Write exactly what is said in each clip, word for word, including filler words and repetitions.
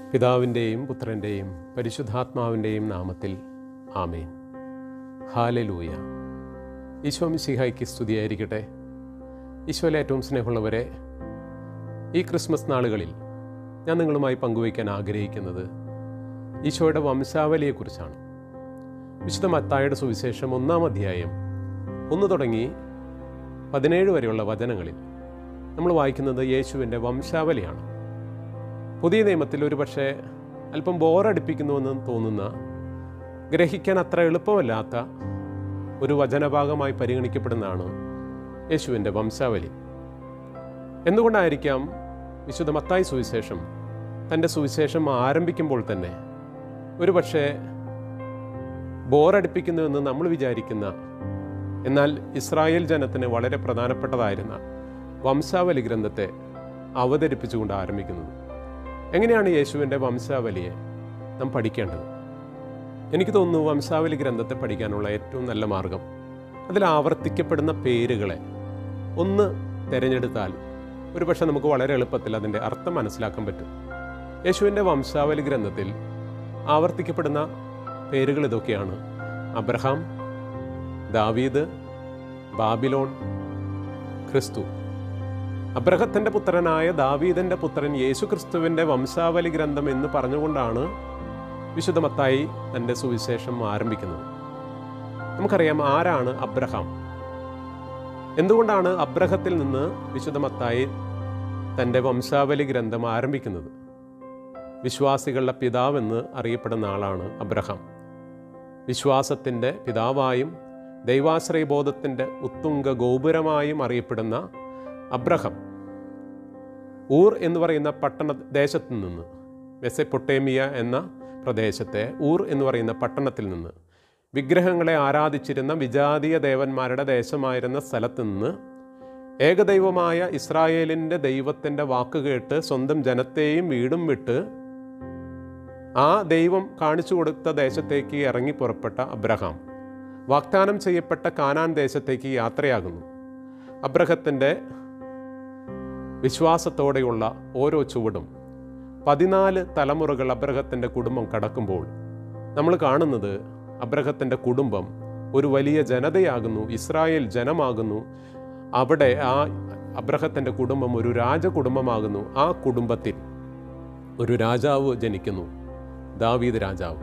പിതാവിൻ്റെയും പുത്രൻ്റെയും പരിശുദ്ധാത്മാവിൻ്റെയും നാമത്തിൽ ആമേൻ. ഹല്ലേലൂയ. ഈശോ മിശിഹായ്ക്ക് സ്തുതിയായിരിക്കട്ടെ. ഈശോയിലെ ഏറ്റവും സ്നേഹമുള്ളവരെ, ഈ ക്രിസ്മസ് നാളുകളിൽ ഞാൻ നിങ്ങളുമായി പങ്കുവയ്ക്കാൻ ആഗ്രഹിക്കുന്നത് ഈശോയുടെ വംശാവലിയെക്കുറിച്ചാണ്. വിശുദ്ധ മത്തായിയുടെ സുവിശേഷം ഒന്നാം അധ്യായം ഒന്ന് തുടങ്ങി പതിനേഴ് വരെയുള്ള വചനങ്ങളിൽ നമ്മൾ വായിക്കുന്നത് യേശുവിൻ്റെ വംശാവലിയാണ്. പുതിയ നിയമത്തിൽ ഒരു പക്ഷേ അല്പം ബോറടിപ്പിക്കുന്നുവെന്ന് തോന്നുന്ന, ഗ്രഹിക്കാൻ അത്ര എളുപ്പമല്ലാത്ത ഒരു വചനഭാഗമായി പരിഗണിക്കപ്പെടുന്നതാണ് യേശുവിൻ്റെ വംശാവലി. എന്തുകൊണ്ടായിരിക്കാം വിശുദ്ധ മത്തായി സുവിശേഷം തൻ്റെ സുവിശേഷം ആരംഭിക്കുമ്പോൾ തന്നെ ഒരു പക്ഷേ ബോറടിപ്പിക്കുന്നുവെന്ന് നമ്മൾ വിചാരിക്കുന്ന, എന്നാൽ ഇസ്രായേൽ ജനത്തിന് വളരെ പ്രധാനപ്പെട്ടതായിരുന്ന വംശാവലി ഗ്രന്ഥത്തെ അവതരിപ്പിച്ചുകൊണ്ട് ആരംഭിക്കുന്നത്? എങ്ങനെയാണ് യേശുവിൻ്റെ വംശാവലിയെ നാം പഠിക്കേണ്ടത്? എനിക്ക് തോന്നുന്നു വംശാവലി ഗ്രന്ഥത്തെ പഠിക്കാനുള്ള ഏറ്റവും നല്ല മാർഗം അതിൽ ആവർത്തിക്കപ്പെടുന്ന പേരുകളെ ഒന്ന് തിരഞ്ഞെടുത്താൽ ഒരു പക്ഷേ നമുക്ക് വളരെ എളുപ്പത്തിൽ അതിൻ്റെ അർത്ഥം മനസ്സിലാക്കാൻ പറ്റും. യേശുവിൻ്റെ വംശാവലി ഗ്രന്ഥത്തിൽ ആവർത്തിക്കപ്പെടുന്ന പേരുകൾ ഇതൊക്കെയാണ്: അബ്രഹാം, ദാവീദ്, ബാബിലോൺ, ക്രിസ്തു. അബ്രഹത്തിൻ്റെ പുത്രനായ ദാവീദിൻ്റെ പുത്രൻ യേശു ക്രിസ്തുവിൻ്റെ വംശാവലി ഗ്രന്ഥം എന്ന് പറഞ്ഞുകൊണ്ടാണ് വിശുദ്ധ മത്തായി തൻ്റെ സുവിശേഷം ആരംഭിക്കുന്നത്. നമുക്കറിയാം ആരാണ് അബ്രഹാം, എന്തുകൊണ്ടാണ് അബ്രഹത്തിൽ നിന്ന് വിശുദ്ധ മത്തായി തൻ്റെ വംശാവലി ഗ്രന്ഥം ആരംഭിക്കുന്നത്? വിശ്വാസികളുടെ പിതാവെന്ന് അറിയപ്പെടുന്ന ആളാണ് അബ്രഹാം. വിശ്വാസത്തിൻ്റെ പിതാവായും ദൈവാശ്രയബോധത്തിൻ്റെ ഉത്തുംഗ ഗോപുരമായും അറിയപ്പെടുന്ന അബ്രഹാം ഊർ എന്ന് പറയുന്ന പട്ടണ ദേശത്തു നിന്ന്, മെസപ്പൊട്ടേമിയ എന്ന പ്രദേശത്തെ ഊർ എന്ന് പറയുന്ന പട്ടണത്തിൽ നിന്ന്, വിഗ്രഹങ്ങളെ ആരാധിച്ചിരുന്ന വിജാതീയ ദേവന്മാരുടെ ദേശമായിരുന്ന സ്ഥലത്ത് നിന്ന്, ഏകദൈവമായ ഇസ്രായേലിൻ്റെ ദൈവത്തിൻ്റെ വാക്ക് കേട്ട് സ്വന്തം ജനത്തെയും വീടും വിട്ട് ആ ദൈവം കാണിച്ചു കൊടുത്ത ദേശത്തേക്ക് ഇറങ്ങി പുറപ്പെട്ട അബ്രഹാം വാഗ്ദാനം ചെയ്യപ്പെട്ട കാനാൻ ദേശത്തേക്ക് യാത്രയാകുന്നു. അബ്രഹത്തിൻ്റെ വിശ്വാസത്തോടെയുള്ള ഓരോ ചുവടും പതിനാല് തലമുറകൾ അബ്രഹത്തിൻ്റെ കുടുംബം കടക്കുമ്പോൾ നമ്മൾ കാണുന്നത് അബ്രഹത്തിൻ്റെ കുടുംബം ഒരു വലിയ ജനതയാകുന്നു, ഇസ്രായേൽ ജനമാകുന്നു. അവിടെ ആ അബ്രഹത്തിൻ്റെ കുടുംബം ഒരു രാജകുടുംബമാകുന്നു. ആ കുടുംബത്തിൽ ഒരു രാജാവ് ജനിക്കുന്നു, ദാവീദ് രാജാവ്.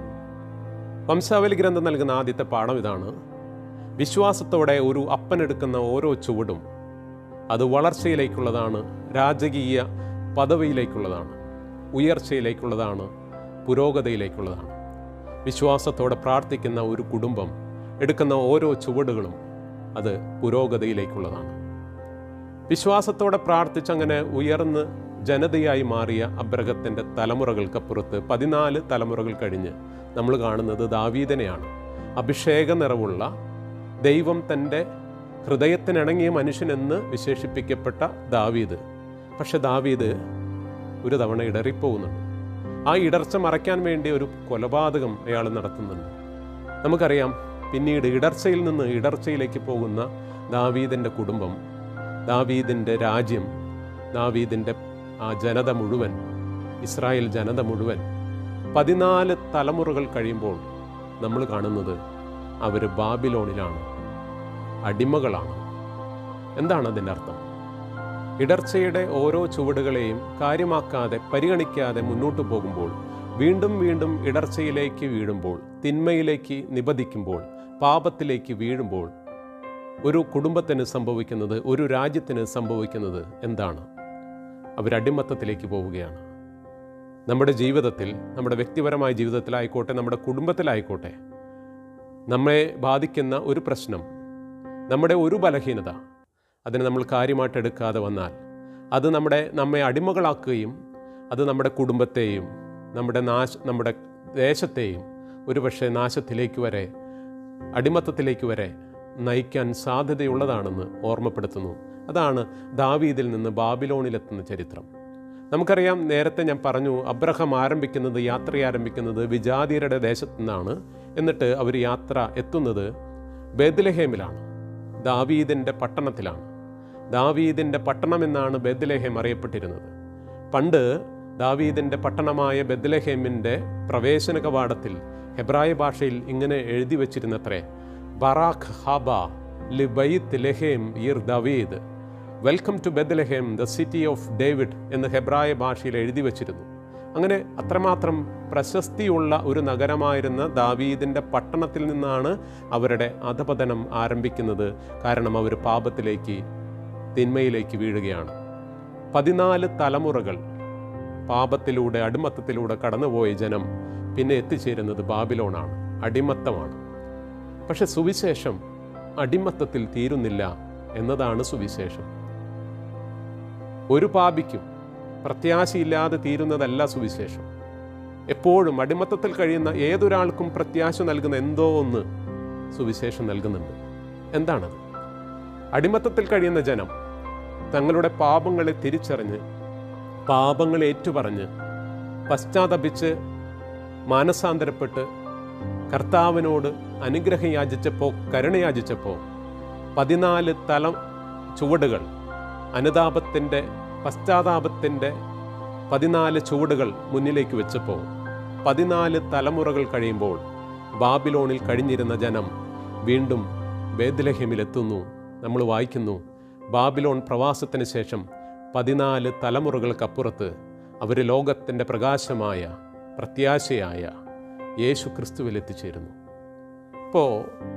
വംശാവലി ഗ്രന്ഥം നൽകുന്ന ആദ്യത്തെ പാഠം ഇതാണ്: വിശ്വാസത്തോടെ ഒരു അപ്പനെടുക്കുന്ന ഓരോ ചുവടും അത് വളർച്ചയിലേക്കുള്ളതാണ്, രാജകീയ പദവിയിലേക്കുള്ളതാണ്, ഉയർച്ചയിലേക്കുള്ളതാണ്, പുരോഗതിയിലേക്കുള്ളതാണ്. വിശ്വാസത്തോടെ പ്രാർത്ഥിക്കുന്ന ഒരു കുടുംബം എടുക്കുന്ന ഓരോ ചുവടുകളും അത് പുരോഗതിയിലേക്കുള്ളതാണ്. വിശ്വാസത്തോടെ പ്രാർത്ഥിച്ചങ്ങനെ ഉയർന്ന് ജനതയായി മാറിയ അബ്രഹത്തിൻ്റെ തലമുറകൾക്കപ്പുറത്ത് പതിനാല് തലമുറകൾ കഴിഞ്ഞ് നമ്മൾ കാണുന്നത് ദാവീദിനെയാണ്. അഭിഷേക നിറവുള്ള, ദൈവം തൻ്റെ ഹൃദയത്തിനിണങ്ങിയ മനുഷ്യനെന്ന് വിശേഷിപ്പിക്കപ്പെട്ട ദാവീദ്. പക്ഷെ ദാവീദ് ഒരു തവണ ഇടറിപ്പോകുന്നുണ്ട്. ആ ഇടർച്ച മറയ്ക്കാൻ വേണ്ടി ഒരു കൊലപാതകം അയാൾ നടത്തുന്നുണ്ട്. നമുക്കറിയാം, പിന്നീട് ഇടർച്ചയിൽ നിന്ന് ഇടർച്ചയിലേക്ക് പോകുന്ന ദാവീദിൻ്റെ കുടുംബം, ദാവീദിൻ്റെ രാജ്യം, ദാവീദിൻ്റെ ആ ജനത മുഴുവൻ, ഇസ്രായേൽ ജനത മുഴുവൻ പതിനാല് തലമുറകൾ കഴിയുമ്പോൾ നമ്മൾ കാണുന്നത് അവർ ബാബിലോണിലാണ്, അടിമകളാണ്. എന്താണ് അതിൻ്റെ അർത്ഥം? ഇടർച്ചയുടെ ഓരോ ചുവടുകളെയും കാര്യമാക്കാതെ പരിഗണിക്കാതെ മുന്നോട്ട് പോകുമ്പോൾ, വീണ്ടും വീണ്ടും ഇടർച്ചയിലേക്ക് വീഴുമ്പോൾ, തിന്മയിലേക്ക് നിബദിക്കുമ്പോൾ, പാപത്തിലേക്ക് വീഴുമ്പോൾ ഒരു കുടുംബത്തിന് സംഭവിക്കുന്നത്, ഒരു രാജ്യത്തിന് സംഭവിക്കുന്നത് എന്താണ്? അവരടിമത്തത്തിലേക്ക് പോവുകയാണ്. നമ്മുടെ ജീവിതത്തിൽ, നമ്മുടെ വ്യക്തിപരമായ ജീവിതത്തിലായിക്കോട്ടെ, നമ്മുടെ കുടുംബത്തിലായിക്കോട്ടെ, നമ്മെ ബാധിക്കുന്ന ഒരു പ്രശ്നം, നമ്മുടെ ഒരു ബലഹീനത, അതിനെ നമ്മൾ കാര്യമായിട്ട് എടുക്കാതെ വന്നാൽ അത് നമ്മുടെ നമ്മെ അടിമകളാക്കുകയും അത് നമ്മുടെ കുടുംബത്തെയും നമ്മുടെ നാശ നമ്മുടെ ദേശത്തെയും ഒരുപക്ഷെ നാശത്തിലേക്ക് വരെ, അടിമത്തത്തിലേക്ക് വരെ നയിക്കാൻ സാധ്യതയുള്ളതാണെന്ന് ഓർമ്മപ്പെടുത്തുന്നു. അതാണ് ദാവീദിൽ നിന്ന് ബാബിലോണിലെത്തുന്ന ചരിത്രം. നമുക്കറിയാം, നേരത്തെ ഞാൻ പറഞ്ഞു, അബ്രഹാം ആരംഭിക്കുന്നത്, യാത്ര ആരംഭിക്കുന്നത് വിജാതിയരുടെ ദേശത്തു നിന്നാണ്. എന്നിട്ട് അവർ യാത്ര എത്തുന്നത് ബേത്ലഹേമിലാണ്, ദാവീദിൻ്റെ പട്ടണത്തിലാണ്. ദാവീദിൻ്റെ പട്ടണം എന്നാണ് ബേത്ലഹേം അറിയപ്പെട്ടിരുന്നത്. പണ്ട് ദാവീദിൻ്റെ പട്ടണമായ ബെത്ലഹേമിൻ്റെ പ്രവേശന കവാടത്തിൽ ഹെബ്രായ ഭാഷയിൽ ഇങ്ങനെ എഴുതി വച്ചിരുന്നത്രേ, ബറാഖ് ഹാബ ലിബൈത്ത് ലഹേം ഇർ ദാവീദ്, welcome to Bethlehem the city of David എന്ന് ഹെബ്രായ ഭാഷയിൽ എഴുതി വച്ചിരുന്നു. അങ്ങനെ അത്രമാത്രം പ്രശസ്തിയുള്ള ഒരു നഗരമായിരുന്ന ദാവീദിൻ്റെ പട്ടണത്തിൽ നിന്നാണ് അവരുടെ അധപതനം ആരംഭിക്കുന്നത്. കാരണം അവർ പാപത്തിലേക്ക്, തിന്മയിലേക്ക് വീഴുകയാണ്. പതിനാല് തലമുറകൾ പാപത്തിലൂടെ, അടിമത്തത്തിലൂടെ കടന്നുപോയ ജനം പിന്നെ എത്തിച്ചേരുന്നത് ബാബിലോണാണ്, അടിമത്തമാണ്. പക്ഷെ സുവിശേഷം അടിമത്തത്തിൽ തീരുന്നില്ല എന്നതാണ് സുവിശേഷം. ഒരു പാപിക്കും പ്രത്യാശയില്ലാതെ തീരുന്നതല്ല സുവിശേഷം. എപ്പോഴും അടിമത്തത്തിൽ കഴിയുന്ന ഏതൊരാൾക്കും പ്രത്യാശ നൽകുന്ന എന്തോ ഒന്ന് സുവിശേഷം നൽകുന്നുണ്ട്. എന്താണത്? അടിമത്തത്തിൽ കഴിയുന്ന ജനം തങ്ങളുടെ പാപങ്ങളെ തിരിച്ചറിഞ്ഞ്, പാപങ്ങൾ ഏറ്റുപറഞ്ഞ്, പശ്ചാത്തപിച്ച്, മാനസാന്തരപ്പെട്ട് കർത്താവിനോട് അനുഗ്രഹം യാചിച്ചപ്പോൾ, കരുണയാചിച്ചപ്പോൾ പതിനാല് തല ചുവടുകൾ, അനുതാപത്തിൻ്റെ, പശ്ചാത്താപത്തിൻ്റെ പതിനാല് ചുവടുകൾ മുന്നിലേക്ക് വെച്ചപ്പോൾ പതിനാല് തലമുറകൾ കഴിയുമ്പോൾ ബാബിലോണിൽ കഴിഞ്ഞിരുന്ന ജനം വീണ്ടും ബേത്ലഹേമിലെത്തുന്നു. നമ്മൾ വായിക്കുന്നു, ബാബിലോൺ പ്രവാസത്തിന് ശേഷം പതിനാല് തലമുറകൾക്കപ്പുറത്ത് അവർ ലോകത്തിൻ്റെ പ്രകാശമായ, പ്രത്യാശയായ യേശു ക്രിസ്തുവിൽ എത്തിച്ചേരുന്നു. ഇപ്പോൾ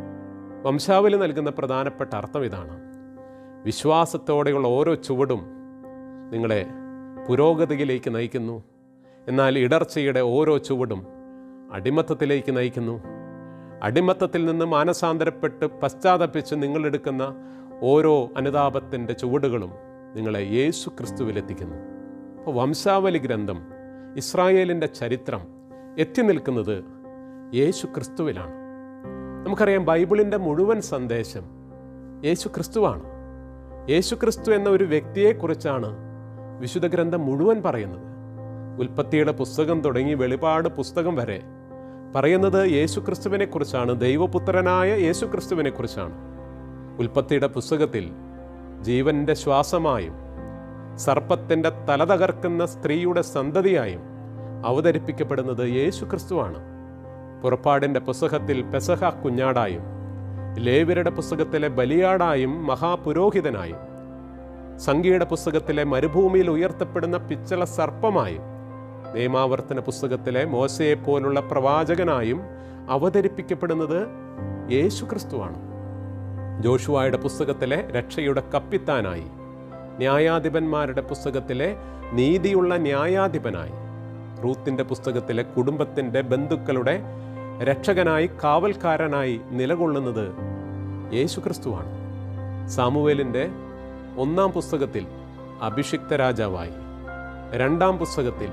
വംശാവലി നൽകുന്ന പ്രധാനപ്പെട്ട അർത്ഥം ഇതാണ്: വിശ്വാസത്തോടെയുള്ള ഓരോ ചുവടും നിങ്ങളെ പുരോഗതിയിലേക്ക് നയിക്കുന്നു. എന്നാൽ ഇടർച്ചയുടെ ഓരോ ചുവടും അടിമത്തത്തിലേക്ക് നയിക്കുന്നു. അടിമത്തത്തിൽ നിന്ന് മാനസാന്തരപ്പെട്ട് പശ്ചാത്തപിച്ച് നിങ്ങളെടുക്കുന്ന ഓരോ അനുതാപത്തിൻ്റെ ചുവടുകളും നിങ്ങളെ യേശു ക്രിസ്തുവിലെത്തിക്കുന്നു. അപ്പോൾ വംശാവലി ഗ്രന്ഥം, ഇസ്രായേലിൻ്റെ ചരിത്രം എത്തി നിൽക്കുന്നത് യേശു ക്രിസ്തുവിലാണ്. നമുക്കറിയാം, ബൈബിളിൻ്റെ മുഴുവൻ സന്ദേശം യേശു ക്രിസ്തുവാണ്. യേശു ക്രിസ്തു എന്ന ഒരു വ്യക്തിയെക്കുറിച്ചാണ് വിശുദ്ധ ഗ്രന്ഥം മുഴുവൻ പറയുന്നത്. ഉൽപ്പത്തിയുടെ പുസ്തകം തുടങ്ങി വെളിപാട് പുസ്തകം വരെ പറയുന്നത് യേശു ക്രിസ്തുവിനെ കുറിച്ചാണ്, ദൈവപുത്രനായ യേശു ക്രിസ്തുവിനെ കുറിച്ചാണ്. ഉൽപ്പത്തിയുടെ പുസ്തകത്തിൽ ജീവൻ്റെ ശ്വാസമായും സർപ്പത്തിൻ്റെ തല തകർക്കുന്ന സ്ത്രീയുടെ സന്തതിയായും അവതരിപ്പിക്കപ്പെടുന്നത് യേശു ക്രിസ്തുവാണ്. പുറപ്പാടിൻ്റെ പുസ്തകത്തിൽ പെസഹ കുഞ്ഞാടായും, ലേവ്യരുടെ പുസ്തകത്തിലെ ബലിയാടായും, മഹാപുരോഹിതനായും, സംഖ്യയുടെ പുസ്തകത്തിലെ മരുഭൂമിയിൽ ഉയർത്തപ്പെടുന്ന പിച്ചള സർപ്പമായും, നിയമാവർത്തന പുസ്തകത്തിലെ മോശയെ പോലുള്ള പ്രവാചകനായും അവതരിപ്പിക്കപ്പെടുന്നത് യേശു ക്രിസ്തുവാണ്. ജോഷുവായുടെ പുസ്തകത്തിലെ രക്ഷയുടെ കപ്പിത്താനായി, ന്യായാധിപന്മാരുടെ പുസ്തകത്തിലെ നീതിയുള്ള ന്യായാധിപനായി, റൂത്തിൻ്റെ പുസ്തകത്തിലെ കുടുംബത്തിൻ്റെ ബന്ധുക്കളുടെ രക്ഷകനായി, കാവൽക്കാരനായി നിലകൊള്ളുന്നത് യേശു ക്രിസ്തുവാണ്. സാമുവേലിൻ്റെ ഒന്നാം പുസ്തകത്തിൽ അഭിഷിക്ത രാജാവായി, രണ്ടാം പുസ്തകത്തിൽ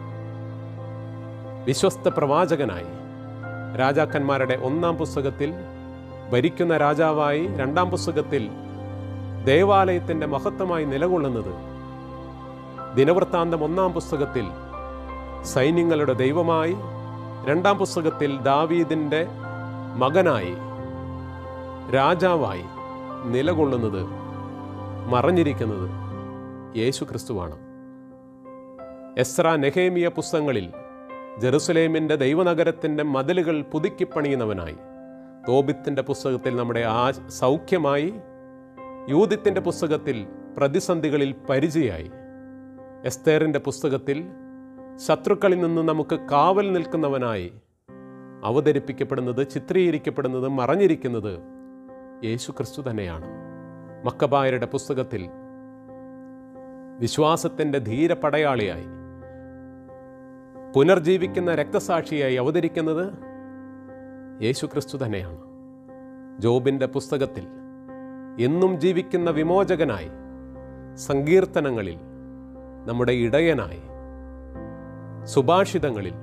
വിശ്വസ്ത പ്രവാചകനായി, രാജാക്കന്മാരുടെ ഒന്നാം പുസ്തകത്തിൽ ഭരിക്കുന്ന രാജാവായി, രണ്ടാം പുസ്തകത്തിൽ ദേവാലയത്തിൻ്റെ മഹത്വമായി നിലകൊള്ളുന്നത്, ദിനവൃത്താന്തം ഒന്നാം പുസ്തകത്തിൽ സൈന്യങ്ങളുടെ ദൈവമായി, രണ്ടാം പുസ്തകത്തിൽ ദാവീദിൻ്റെ മകനായി, രാജാവായി നിലകൊള്ളുന്നത്, മറഞ്ഞിരിക്കുന്നത് യേശു ക്രിസ്തുവാണ്. എസ്രാ, നെഹേമിയ പുസ്തകങ്ങളിൽ ജെറുസലേമിൻ്റെ ദൈവനഗരത്തിൻ്റെ മതിലുകൾ പുതുക്കിപ്പണിയുന്നവനായി, തോബിത്തിൻ്റെ പുസ്തകത്തിൽ നമ്മുടെ ആ സൗഖ്യമായി, യൂദിത്തിൻ്റെ പുസ്തകത്തിൽ പ്രതിസന്ധികളിൽ പരിചയായി, എസ്തേറിൻ്റെ പുസ്തകത്തിൽ ശത്രുക്കളിൽ നിന്ന് നമുക്ക് കാവൽ നിൽക്കുന്നവനായി അവതരിപ്പിക്കപ്പെടുന്നത്, ചിത്രീകരിക്കപ്പെടുന്നത്, മറഞ്ഞിരിക്കുന്നത് യേശു ക്രിസ്തു തന്നെയാണ്. മക്കബായരുടെ പുസ്തകത്തിൽ വിശ്വാസത്തിൻ്റെ ധീരപടയാളിയായി, പുനർജീവിക്കുന്ന രക്തസാക്ഷിയായി അവതരിക്കുന്നത് യേശു ക്രിസ്തു തന്നെയാണ്. ജോബിൻ്റെ പുസ്തകത്തിൽ എന്നും ജീവിക്കുന്ന വിമോചകനായി, സങ്കീർത്തനങ്ങളിൽ നമ്മുടെ ഇടയനായി, സുഭാഷിതങ്ങളിൽ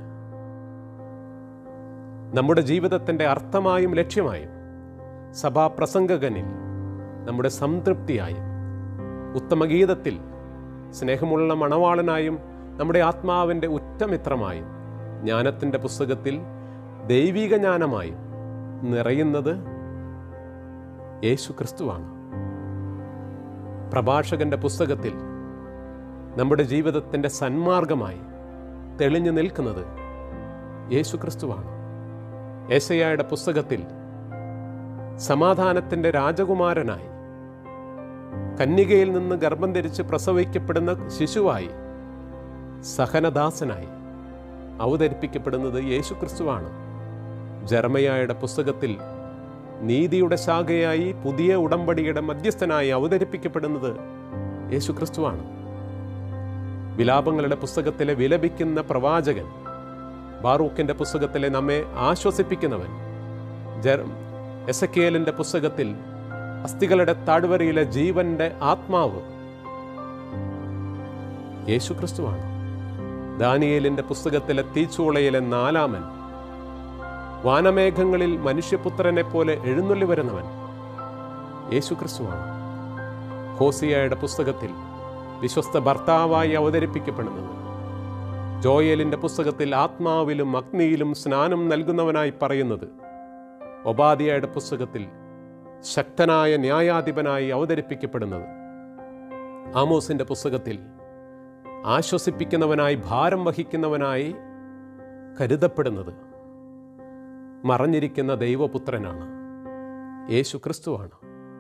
നമ്മുടെ ജീവിതത്തിൻ്റെ അർത്ഥമായും ലക്ഷ്യമായും, സഭാപ്രസംഗകനിൽ നമ്മുടെ സംതൃപ്തിയായും, ഉത്തമഗീതത്തിൽ സ്നേഹമുള്ള മണവാളനായും, നമ്മുടെ ആത്മാവിൻ്റെ ഉറ്റമിത്രമായും, ജ്ഞാനത്തിൻ്റെ പുസ്തകത്തിൽ ദൈവിക ജ്ഞാനമായും നിറയുന്നത് യേശു ക്രിസ്തുവാണ്. പ്രഭാഷകന്റെ പുസ്തകത്തിൽ നമ്മുടെ ജീവിതത്തിൻ്റെ സന്മാർഗമായി, തെളിഞ്ഞു നിൽക്കുന്നത് യേശു ക്രിസ്തുവാണ്. യെശയ്യായുടെ പുസ്തകത്തിൽ സമാധാനത്തിൻ്റെ രാജകുമാരനായി, കന്യകയിൽ നിന്ന് ഗർഭം ധരിച്ച് പ്രസവിക്കപ്പെടുന്ന ശിശുവായി, സഹനദാസനായി അവതരിപ്പിക്കപ്പെടുന്നത് യേശു ക്രിസ്തുവാണ്. ജെറമയായുടെ പുസ്തകത്തിൽ നീതിയുടെ ശാഖയായി, പുതിയ ഉടമ്പടിയുടെ മധ്യസ്ഥനായി അവതരിപ്പിക്കപ്പെടുന്നത് യേശു ക്രിസ്തുവാണ്. വിലാപങ്ങളുടെ പുസ്തകത്തിലെ വിലപിക്കുന്ന പ്രവാചകൻ, ബാറൂക്കിൻ്റെ പുസ്തകത്തിലെ നമ്മെ ആശ്വസിപ്പിക്കുന്നവൻ, എസെക്കിയേലിൻ്റെ പുസ്തകത്തിൽ അസ്ഥികളുടെ താഴ്വരയിലെ ജീവന്റെ ആത്മാവ് യേശു ക്രിസ്തുവാണ്. ദാനിയേലിൻ്റെ പുസ്തകത്തിലെ തീച്ചൂളയിലെ നാലാമൻ, വാനമേഘങ്ങളിൽ മനുഷ്യപുത്രനെ പോലെ എഴുന്നള്ളി വരുന്നവൻ യേശു ക്രിസ്തുവാണ്. ഹോസിയയുടെ പുസ്തകത്തിൽ വിശ്വസ്ത ഭർത്താവായി അവതരിപ്പിക്കപ്പെടുന്നത്, ജോയേലിൻ്റെ പുസ്തകത്തിൽ ആത്മാവിലും അഗ്നിയിലും സ്നാനം നൽകുന്നവനായി പറയുന്നത്, ഒബാദിയയുടെ പുസ്തകത്തിൽ ശക്തനായ ന്യായാധിപനായി അവതരിപ്പിക്കപ്പെടുന്നത്, ആമോസിൻ്റെ പുസ്തകത്തിൽ ആശ്വസിപ്പിക്കുന്നവനായി, ഭാരം വഹിക്കുന്നവനായി കരുതപ്പെടുന്നത് മറഞ്ഞിരിക്കുന്ന ദൈവപുത്രനാണ്, യേശു ക്രിസ്തുവാണ്.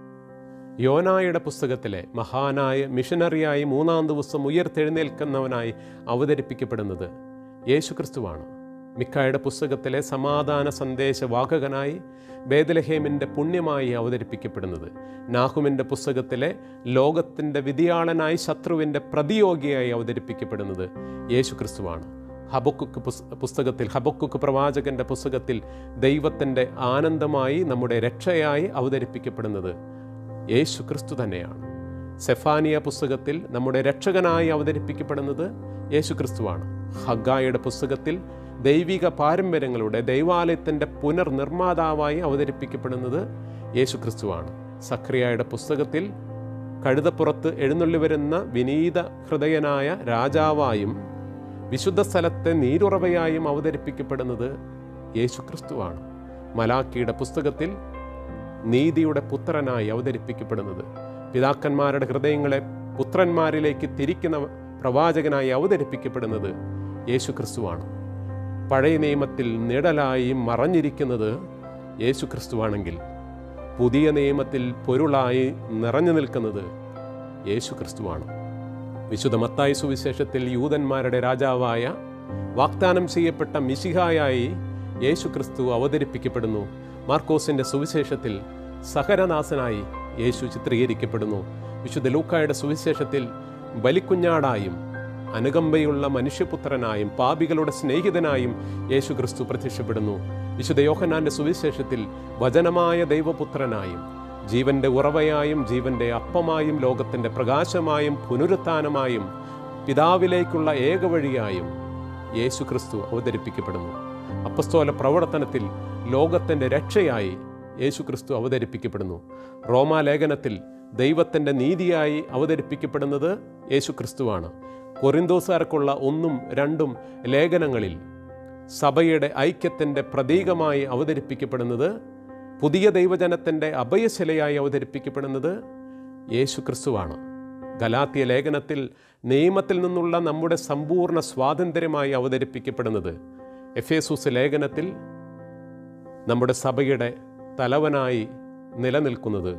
യോനായുടെ പുസ്തകത്തിലെ മഹാനായ മിഷനറിയായി മൂന്നാം ദിവസം ഉയർത്തെഴുന്നേൽക്കുന്നവനായി അവതരിപ്പിക്കപ്പെടുന്നത് യേശു ക്രിസ്തുവാണ്. മിക്കായുടെ പുസ്തകത്തിലെ സമാധാന സന്ദേശവാഹകനായി, ബേത്ലഹേമിൻ്റെ പുണ്യമായി അവതരിപ്പിക്കപ്പെടുന്നത്, നാഹുമിൻ്റെ പുസ്തകത്തിലെ ലോകത്തിൻ്റെ വിധിയാളനായി, ശത്രുവിൻ്റെ പ്രതിയോഗിയായി അവതരിപ്പിക്കപ്പെടുന്നത് യേശു ക്രിസ്തുവാണ്. ഹബക്കുക്ക് പുസ്തകത്തിൽ ഹബക്കുക്ക് പ്രവാചകൻ്റെ പുസ്തകത്തിൽ ദൈവത്തിൻ്റെ ആനന്ദമായി, നമ്മുടെ രക്ഷയായി അവതരിപ്പിക്കപ്പെടുന്നത് യേശു ക്രിസ്തു തന്നെയാണ്. സെഫാനിയ പുസ്തകത്തിൽ നമ്മുടെ രക്ഷകനായി അവതരിപ്പിക്കപ്പെടുന്നത് യേശു ക്രിസ്തുവാണ്. ഹഗ്ഗായുടെ പുസ്തകത്തിൽ ദൈവിക പാരമ്പര്യങ്ങളുടെ ദൈവാലയത്തിൻ്റെ പുനർനിർമ്മാതാവായി അവതരിപ്പിക്കപ്പെടുന്നത് യേശു ക്രിസ്തുവാണ്. സഖറിയായുടെ പുസ്തകത്തിൽ കഴുതപ്പുറത്ത് എഴുന്നള്ളി വരുന്ന വിനീത ഹൃദയനായ രാജാവായും വിശുദ്ധ സ്ഥലത്തെ നീരുറവയായും അവതരിപ്പിക്കപ്പെടുന്നത് യേശു ക്രിസ്തുവാണ്. മലാക്കിയുടെ പുസ്തകത്തിൽ നീതിയുടെ പുത്രനായി അവതരിപ്പിക്കപ്പെടുന്നത്, പിതാക്കന്മാരുടെ ഹൃദയങ്ങളെ പുത്രന്മാരിലേക്ക് തിരിക്കുന്ന പ്രവാചകനായി അവതരിപ്പിക്കപ്പെടുന്നത് യേശു ക്രിസ്തുവാണ്. പഴയ നിയമത്തിൽ നിഴലായി മറഞ്ഞിരിക്കുന്നത് യേശു ക്രിസ്തുവാണെങ്കിൽ, പുതിയ നിയമത്തിൽ പൊരുളായി നിറഞ്ഞു നിൽക്കുന്നത് യേശു ക്രിസ്തുവാണ്. വിശുദ്ധ മത്തായി സുവിശേഷത്തിൽ യൂതന്മാരുടെ രാജാവായ, വാഗ്ദാനം ചെയ്യപ്പെട്ട മിശിഹായായി യേശു ക്രിസ്തു അവതരിപ്പിക്കപ്പെടുന്നു. മാർക്കോസിൻ്റെ സുവിശേഷത്തിൽ സഹനദാസനായി യേശു ചിത്രീകരിക്കപ്പെടുന്നു. വിശുദ്ധ ലൂക്കായുടെ സുവിശേഷത്തിൽ ബലിക്കുഞ്ഞാടായും അനുകമ്പയുള്ള മനുഷ്യപുത്രനായും പാപികളുടെ സ്നേഹിതനായും യേശു ക്രിസ്തു പ്രത്യക്ഷപ്പെടുന്നു. വിശുദ്ധ യോഹന്നാൻ്റെ സുവിശേഷത്തിൽ വചനമായ ദൈവപുത്രനായും, ജീവന്റെ ഉറവയായും, ജീവന്റെ അപ്പമായും, ലോകത്തിൻ്റെ പ്രകാശമായും, പുനരുത്ഥാനമായും, പിതാവിലേക്കുള്ള ഏകവഴിയായും യേശു ക്രിസ്തു അവതരിപ്പിക്കപ്പെടുന്നു. അപ്പസ്തോല പ്രവർത്തനത്തിൽ ലോകത്തിൻ്റെ രക്ഷയായി യേശു ക്രിസ്തു അവതരിപ്പിക്കപ്പെടുന്നു. റോമാലേഖനത്തിൽ ദൈവത്തിൻ്റെ നീതിയായി അവതരിപ്പിക്കപ്പെടുന്നത് യേശു ക്രിസ്തുവാണ്. കൊരിന്തോസാർക്കുള്ള ഒന്നും രണ്ടും ലേഖനങ്ങളിൽ സഭയുടെ ഐക്യത്തിൻ്റെ പ്രതീകമായി അവതരിപ്പിക്കപ്പെടുന്നത്, പുതിയ ദൈവജനത്തിൻ്റെ അഭയശിലയായി അവതരിപ്പിക്കപ്പെടുന്നത് യേശു ക്രിസ്തുവാണ്. ഗലാത്യ ലേഖനത്തിൽ നിയമത്തിൽ നിന്നുള്ള നമ്മുടെ സമ്പൂർണ്ണ സ്വാതന്ത്ര്യമായി അവതരിപ്പിക്കപ്പെടുന്നത്, എഫേസൂസ് ലേഖനത്തിൽ നമ്മുടെ സഭയുടെ തലവനായി നിലനിൽക്കുന്നത്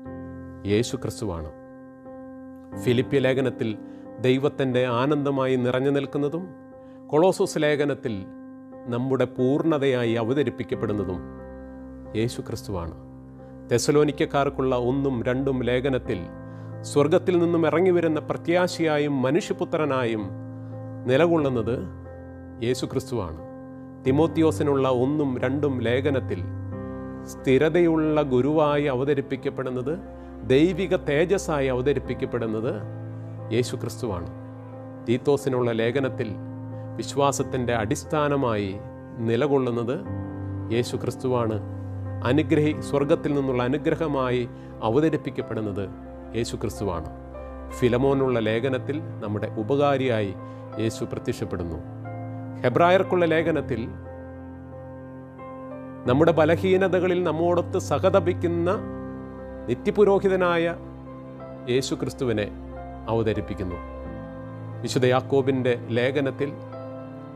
യേശു ക്രിസ്തുവാണ്. ഫിലിപ്പിയ ലേഖനത്തിൽ ദൈവത്തിൻ്റെ ആനന്ദമായി നിറഞ്ഞു നിൽക്കുന്നതും, കൊളോസോസ് ലേഖനത്തിൽ നമ്മുടെ പൂർണ്ണതയായി അവതരിപ്പിക്കപ്പെടുന്നതും യേശു ക്രിസ്തുവാണ്. തെസലോനിക്കക്കാർക്കുള്ള ഒന്നും രണ്ടും ലേഖനത്തിൽ സ്വർഗത്തിൽ നിന്നും ഇറങ്ങി വരുന്ന പ്രത്യാശയായും മനുഷ്യപുത്രനായും നിലകൊള്ളുന്നത് യേശു ക്രിസ്തുവാണ്. തിമോത്തിയോസിനുള്ള ഒന്നും രണ്ടും ലേഖനത്തിൽ സ്ഥിരതയുള്ള ഗുരുവായി അവതരിപ്പിക്കപ്പെടുന്നത്, ദൈവിക തേജസ്സായി അവതരിപ്പിക്കപ്പെടുന്നത് യേശു ക്രിസ്തുവാണ്. തീത്തോസിനുള്ള ലേഖനത്തിൽ വിശ്വാസത്തിൻ്റെ അടിസ്ഥാനമായി നിലകൊള്ളുന്നത് യേശു ക്രിസ്തുവാണ്. അനുഗ്രഹി സ്വർഗത്തിൽ നിന്നുള്ള അനുഗ്രഹമായി അവതരിപ്പിക്കപ്പെടുന്നത് യേശു ക്രിസ്തുവാണ്. ഫിലമോനുള്ള ലേഖനത്തിൽ നമ്മുടെ ഉപകാരിയായി യേശു പ്രത്യക്ഷപ്പെടുന്നു. ഹെബ്രായർക്കുള്ള ലേഖനത്തിൽ നമ്മുടെ ബലഹീനതകളിൽ നമ്മോടൊത്ത് സഹതപിക്കുന്ന നിത്യപുരോഹിതനായ യേശു ക്രിസ്തുവിനെ അവതരിപ്പിക്കുന്നു. വിശുദ്ധ യാക്കോബിൻ്റെ ലേഖനത്തിൽ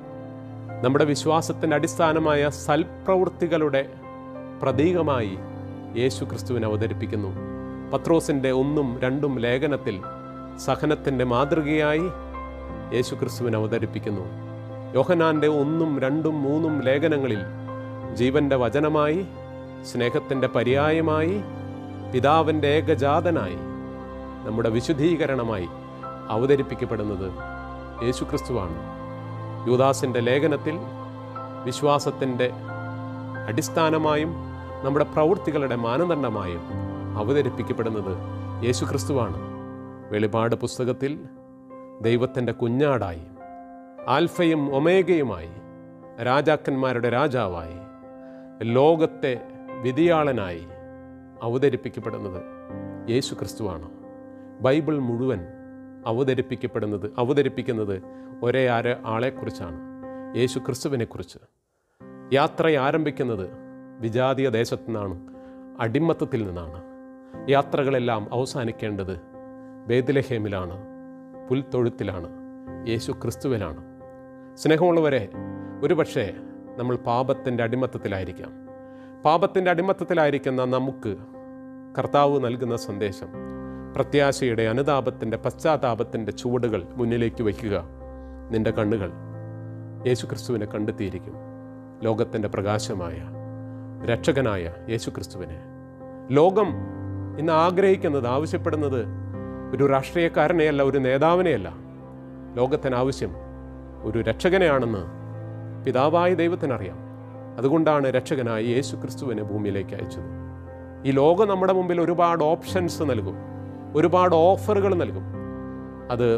നമ്മുടെ വിശ്വാസത്തിൻ്റെ അടിസ്ഥാനമായ സൽപ്രവൃത്തികളുടെ പ്രതീകമായി യേശു ക്രിസ്തുവിനെ അവതരിപ്പിക്കുന്നു. പത്രോസിൻ്റെ ഒന്നും രണ്ടും ലേഖനത്തിൽ സഹനത്തിൻ്റെ മാതൃകയായി യേശു ക്രിസ്തുവിനെ അവതരിപ്പിക്കുന്നു. യോഹന്നാൻ്റെ ഒന്നും രണ്ടും മൂന്നും ലേഖനങ്ങളിൽ ജീവൻ്റെ വചനമായി, സ്നേഹത്തിൻ്റെ പര്യായമായി, പിതാവിൻ്റെ ഏകജാതനായി, നമ്മുടെ വിശുദ്ധീകരണമായി അവതരിപ്പിക്കപ്പെടുന്നത് യേശു ക്രിസ്തുവാണ്. യൂദാസിൻ്റെ ലേഖനത്തിൽ വിശ്വാസത്തിൻ്റെ അടിസ്ഥാനമായും നമ്മുടെ പ്രവൃത്തികളുടെ മാനദണ്ഡമായും അവതരിപ്പിക്കപ്പെടുന്നത് യേശു ക്രിസ്തുവാണ്. വെളിപാട് പുസ്തകത്തിൽ ദൈവത്തിൻ്റെ കുഞ്ഞാടായി, ആൽഫയും ഒമേഗയുമായി, രാജാക്കന്മാരുടെ രാജാവായി, ലോകത്തെ വിധിയാളനായി അവതരിപ്പിക്കപ്പെടുന്നത് യേശു ക്രിസ്തുവാണ്. ബൈബിൾ മുഴുവൻ അവതരിപ്പിക്കപ്പെടുന്നത് അവതരിപ്പിക്കുന്നത് ഒരേ ആര് ആളെക്കുറിച്ചാണ്, യേശു ക്രിസ്തുവിനെക്കുറിച്ച്. യാത്ര ആരംഭിക്കുന്നത് വിജാതീയ ദേശത്തു നിന്നാണ്, അടിമത്തത്തിൽ നിന്നാണ്. യാത്രകളെല്ലാം അവസാനിക്കേണ്ടത് ബേത്ലഹേമിലാണ്, പുൽത്തൊഴുത്തിലാണ്, യേശു ക്രിസ്തുവിലാണ്. സ്നേഹമുള്ളവരെ, ഒരുപക്ഷെ നമ്മൾ പാപത്തിൻ്റെ അടിമത്തത്തിലായിരിക്കാം. പാപത്തിൻ്റെ അടിമത്തത്തിലായിരിക്കുന്ന നമുക്ക് കർത്താവ് നൽകുന്ന സന്ദേശം പ്രത്യാശയുടെ, അനുതാപത്തിൻ്റെ, പശ്ചാത്താപത്തിൻ്റെ ചുവടുകൾ മുന്നിലേക്ക് വയ്ക്കുക. നിൻ്റെ കണ്ണുകൾ യേശു ക്രിസ്തുവിനെ കണ്ടെത്തിയിരിക്കും. ലോകത്തിൻ്റെ പ്രകാശമായ രക്ഷകനായ യേശു ക്രിസ്തുവിനെ. ലോകം ഇന്ന് ആഗ്രഹിക്കുന്നത്, ആവശ്യപ്പെടുന്നത് ഒരു രാഷ്ട്രീയക്കാരനെയല്ല, ഒരു നേതാവിനെയല്ല. ലോകത്തിന് ആവശ്യം ഒരു രക്ഷകനെയാണെന്ന് പിതാവായ ദൈവത്തിനറിയാം. അതുകൊണ്ടാണ് രക്ഷകനായ യേശു ക്രിസ്തുവിനെ ഭൂമിയിലേക്ക് അയച്ചത്. ഈ ലോകം നമ്മുടെ മുമ്പിൽ ഒരുപാട് ഓപ്ഷൻസ് നൽകും, ഒരുപാട് ഓഫറുകൾ നൽകും. അത്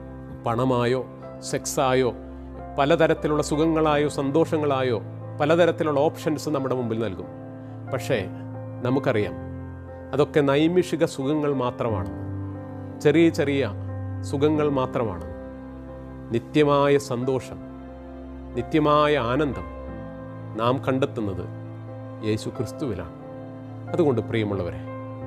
പണമായോ സെക്സായോ പലതരത്തിലുള്ള സുഖങ്ങളായോ സന്തോഷങ്ങളായോ പലതരത്തിലുള്ള ഓപ്ഷൻസ് നമ്മുടെ മുമ്പിൽ നൽകും. പക്ഷേ നമുക്കറിയാം അതൊക്കെ നൈമിഷിക സുഖങ്ങൾ മാത്രമാണ്, ചെറിയ ചെറിയ സുഖങ്ങൾ മാത്രമാണ്. നിത്യമായ സന്തോഷം, നിത്യമായ ആനന്ദം നാം കണ്ടെത്തുന്നത് യേശു ക്രിസ്തുവിലാണ്. അതുകൊണ്ട് പ്രിയമുള്ളവരെ,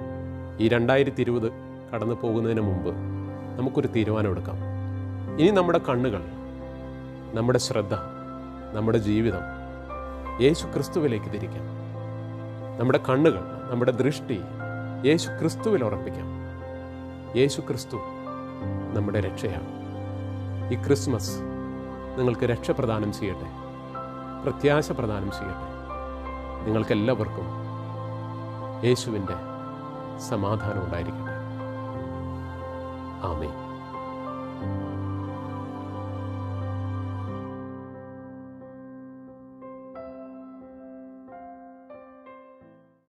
ഈ രണ്ടായിരത്തി ഇരുപത് കടന്നു പോകുന്നതിന് മുമ്പ് നമുക്കൊരു തീരുമാനമെടുക്കാം. ഇനി നമ്മുടെ കണ്ണുകൾ, നമ്മുടെ ശ്രദ്ധ, നമ്മുടെ ജീവിതം യേശു ക്രിസ്തുവിലേക്ക് തിരിക്കാം. നമ്മുടെ കണ്ണുകൾ, നമ്മുടെ ദൃഷ്ടി യേശു ക്രിസ്തുവിൽ ഉറപ്പിക്കാം. യേശു ക്രിസ്തു നമ്മുടെ രക്ഷയാണ്. ഈ ക്രിസ്മസ് നിങ്ങൾക്ക് രക്ഷ പ്രദാനം ചെയ്യട്ടെ, പ്രത്യാശ പ്രദാനം ചെയ്യട്ടെ. നിങ്ങൾക്കെല്ലാവർക്കും യേശുവിൻ്റെ സമാധാനം ഉണ്ടായിരിക്കട്ടെ. ആമേൻ.